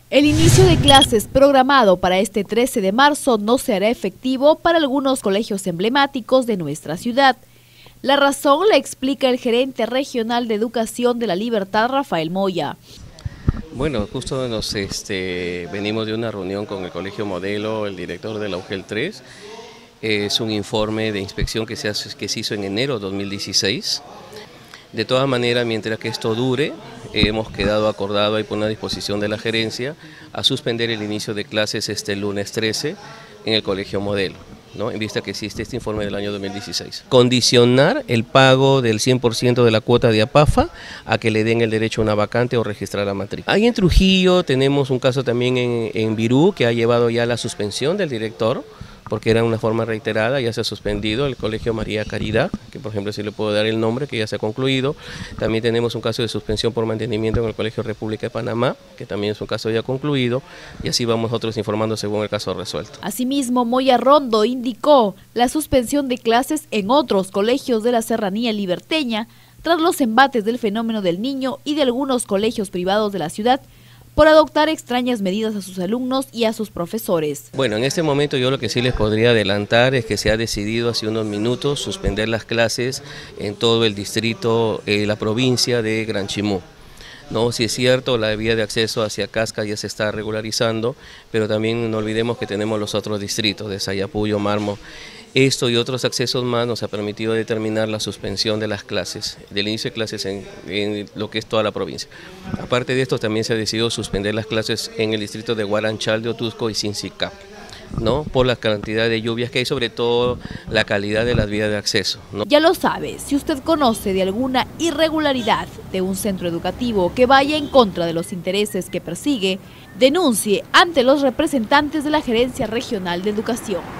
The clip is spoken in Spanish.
El inicio de clases programado para este 13 de marzo no se hará efectivo para algunos colegios emblemáticos de nuestra ciudad. La razón la explica el gerente regional de Educación de La Libertad, Rafael Moya. Bueno, justo venimos de una reunión con el Colegio Modelo, el director de la UGEL 3. Es un informe de inspección que se hizo en enero de 2016. De todas maneras, mientras que esto dure, hemos quedado acordado ahí por una disposición de la gerencia a suspender el inicio de clases este lunes 13 en el Colegio Modelo, ¿no? En vista que existe este informe del año 2016. Condicionar el pago del 100% de la cuota de APAFA a que le den el derecho a una vacante o registrar la matrícula. Ahí en Trujillo tenemos un caso también en Virú que ha llevado ya la suspensión del director, porque era una forma reiterada, ya se ha suspendido el Colegio María Caridad, que por ejemplo sí le puedo dar el nombre, que ya se ha concluido. También tenemos un caso de suspensión por mantenimiento en el Colegio República de Panamá, que también es un caso ya concluido, y así vamos nosotros informando según el caso resuelto. Asimismo, Moya Rondo indicó la suspensión de clases en otros colegios de la Serranía Liberteña, tras los embates del fenómeno del Niño y de algunos colegios privados de la ciudad, por adoptar extrañas medidas a sus alumnos y a sus profesores. Bueno, en este momento yo lo que sí les podría adelantar es que se ha decidido hace unos minutos suspender las clases en todo el distrito, la provincia de Gran Chimú. No, sí es cierto, la vía de acceso hacia Casca ya se está regularizando, pero también no olvidemos que tenemos los otros distritos de Sayapuyo, Mármol. Esto y otros accesos más nos ha permitido determinar la suspensión de las clases, del inicio de clases en lo que es toda la provincia. Aparte de esto, también se ha decidido suspender las clases en el distrito de Guaranchal, de Otusco y Sincicap, ¿no? Por la cantidad de lluvias que hay, sobre todo la calidad de las vías de acceso, ¿no? Ya lo sabe, si usted conoce de alguna irregularidad de un centro educativo que vaya en contra de los intereses que persigue, denuncie ante los representantes de la Gerencia Regional de Educación.